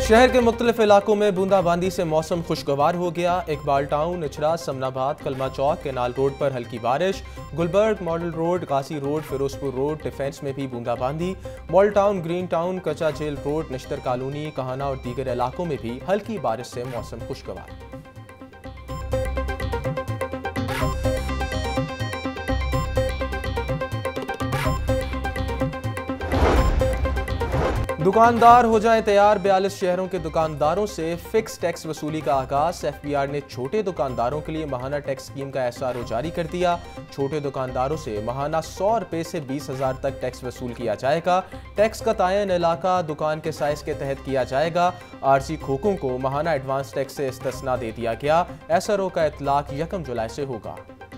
शहर के मुख्तलिफ इलाकों में बूंदाबांदी से मौसम खुशगवार हो गया। इकबाल टाउन, इचरा, समनाबाद, कलमा चौक, केनाल रोड पर हल्की बारिश। Gulberg, model road, Ghazi road, Ferozepur road, defence में भी बूंदाबांदी। Model town, green town, Kacha jail road, Nishtar colony, Kahna और दीगर इलाकों में भी हल्की बारिश से मौसम खुशगवार। दुकानदार हो जाएं तैयार। 42 शहरों के दुकानदारों से फिक्स टैक्स वसूली का आगाज। एफबीआर ने छोटे दुकानदारों के लिए माहाना टैक्स स्कीम का एसआरओ जारी कर दिया। छोटे दुकानदारों से माहाना 100 रुपए से 20,000 तक टैक्स वसूल किया जाएगा। टैक्स का तयन इलाका दुकान के साइज के तहत किया जाएगा। आरसी खोकों को माहाना एडवांस टैक्स से इस्तिस्ना दे दिया गया। एसआरओ का इतलाक 1 जुलाई से होगा।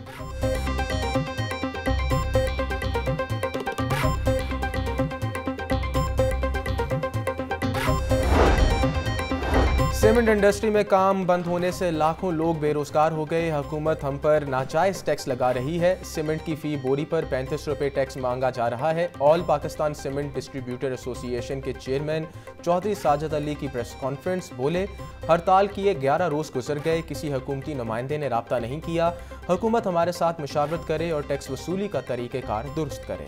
सीमेंट इंडस्ट्री में काम बंद होने से लाखों लोग बेरोजगार हो गए। हुकूमत हम पर नाजायज टैक्स लगा रही है। सीमेंट की फी बोरी पर 35 रुपए टैक्स मांगा जा रहा है। All Pakistan cement distributor association के चेयरमैन चौधरी साजिद अली की प्रेस कॉन्फ्रेंस। बोले, हड़ताल किए 11 रोज गुजर गए, किसी हुकूमती नुमाइंदे ने राब्ता नहीं किया। हुकूमत हमारे साथ मुशावरत करे और टैक्स वसूली का तरीक़ेकार दुरुस्त करे।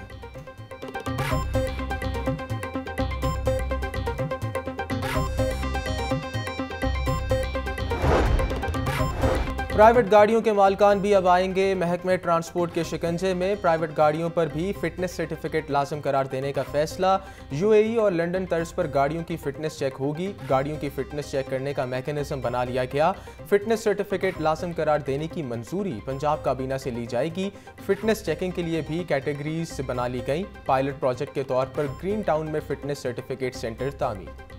प्राइवेट गाड़ियों के मालकान भी अब आएंगे महकमे ट्रांसपोर्ट के शिकंजे में। प्राइवेट गाड़ियों पर भी फिटनेस सर्टिफिकेट लाजम करार देने का फैसला। यूएई और लंदन तर्ज पर गाड़ियों की फिटनेस चेक होगी। गाड़ियों की फिटनेस चेक करने का मैकेनिज्म बना लिया गया। फिटनेस सर्टिफिकेट लाजम करार देने की मंजूरी पंजाब काबीना से ली जाएगी। फिटनेस चेकिंग के लिए भी कैटेगरीज बना ली गई। पायलट प्रोजेक्ट के तौर पर ग्रीन टाउन में फिटनेस सर्टिफिकेट सेंटर तामीर।